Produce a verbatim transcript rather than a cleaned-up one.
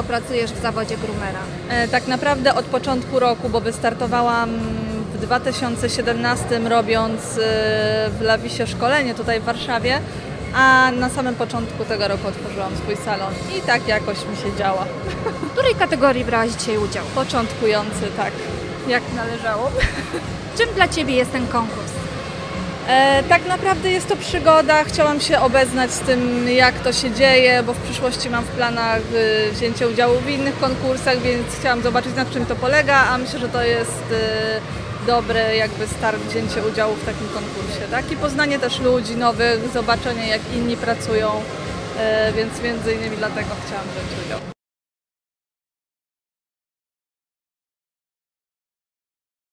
długo pracujesz w zawodzie groomera? E, tak naprawdę od początku roku, bo wystartowałam w dwa tysiące siedemnastym robiąc e, w Lawisie szkolenie tutaj w Warszawie, a na samym początku tego roku otworzyłam swój salon i tak jakoś mi się działa. W której kategorii brałaś dzisiaj udział? Początkujący, tak, jak należało. Czym dla Ciebie jest ten konkurs? E, tak naprawdę jest to przygoda, chciałam się obeznać z tym, jak to się dzieje, bo w przyszłości mam w planach e, wzięcie udziału w innych konkursach, więc chciałam zobaczyć, na czym to polega, a myślę, że to jest e, dobry jakby start, wzięcie udziału w takim konkursie, tak? I poznanie też ludzi nowych, zobaczenie, jak inni pracują, e, więc między innymi dlatego chciałam wziąć udział.